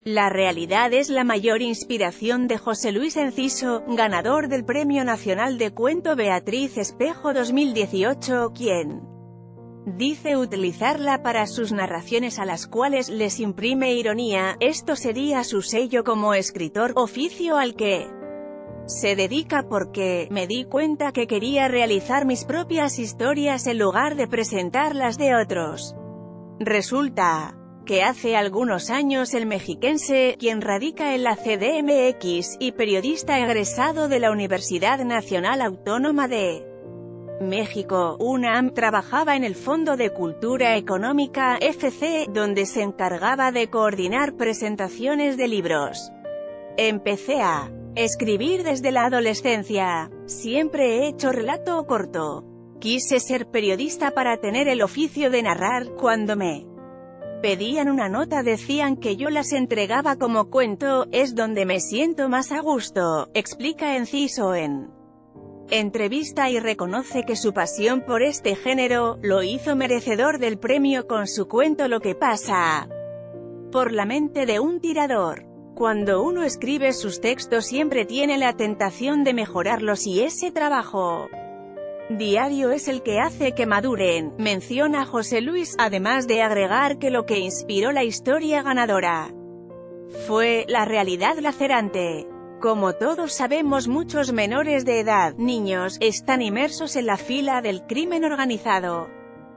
La realidad es la mayor inspiración de José Luis Enciso, ganador del Premio Nacional de Cuento Beatriz Espejo 2018, quien dice utilizarla para sus narraciones a las cuales les imprime ironía. Esto sería su sello como escritor, oficio al que se dedica porque me di cuenta que quería realizar mis propias historias en lugar de presentar las de otros. Resulta que hace algunos años el mexiquense, quien radica en la CDMX, y periodista egresado de la Universidad Nacional Autónoma de México, UNAM, trabajaba en el Fondo de Cultura Económica, FC, donde se encargaba de coordinar presentaciones de libros. Empecé a escribir desde la adolescencia. Siempre he hecho relato corto. Quise ser periodista para tener el oficio de narrar. Cuando me pedían una nota decían que yo las entregaba como cuento, es donde me siento más a gusto, explica Enciso en entrevista, y reconoce que su pasión por este género lo hizo merecedor del premio con su cuento Lo que pasa por la mente de un tirador. Cuando uno escribe sus textos siempre tiene la tentación de mejorarlos y ese trabajo diario es el que hace que maduren, menciona José Luis, además de agregar que lo que inspiró la historia ganadora fue la realidad lacerante. Como todos sabemos, muchos menores de edad, niños, están inmersos en la fila del crimen organizado.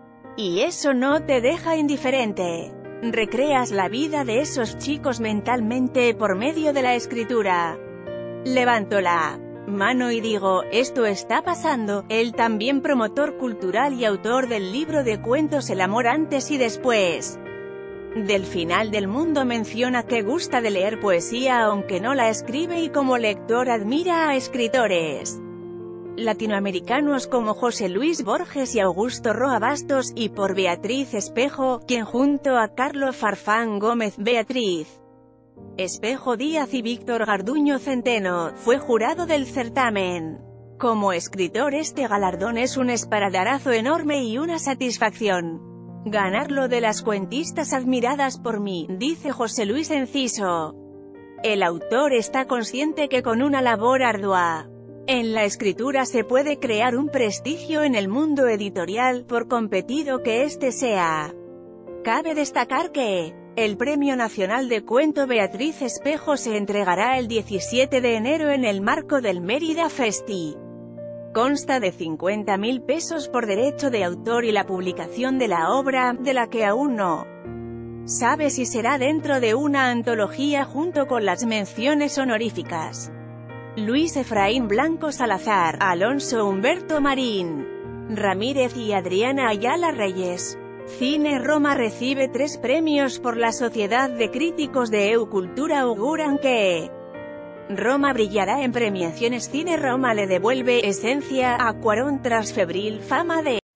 Y eso no te deja indiferente. Recreas la vida de esos chicos mentalmente por medio de la escritura. Levanto la mano y digo, esto está pasando. Él, también promotor cultural y autor del libro de cuentos El amor antes y después del final del mundo, menciona que gusta de leer poesía aunque no la escribe, y como lector admira a escritores latinoamericanos como José Luis Borges y Augusto Roa Bastos, y por Beatriz Espejo, quien junto a Carlos Farfán Gómez, Beatriz Espejo Díaz y Víctor Garduño Centeno, fue jurado del certamen. Como escritor, este galardón es un espaldarazo enorme y una satisfacción ganarlo de las cuentistas admiradas por mí, dice José Luis Enciso. El autor está consciente que con una labor ardua en la escritura se puede crear un prestigio en el mundo editorial, por competido que éste sea. Cabe destacar que el Premio Nacional de Cuento Beatriz Espejo se entregará el 17 de enero en el marco del Mérida Festi. Consta de 50.000 pesos por derecho de autor y la publicación de la obra, de la que aún no sabe si será dentro de una antología junto con las menciones honoríficas. Luis Efraín Blanco Salazar, Alonso Humberto Marín Ramírez y Adriana Ayala Reyes. Cine Roma recibe 3 premios por la Sociedad de Críticos de Cultura. Auguran que Roma brillará en premiaciones. Cine Roma le devuelve esencia a Cuarón tras febril fama de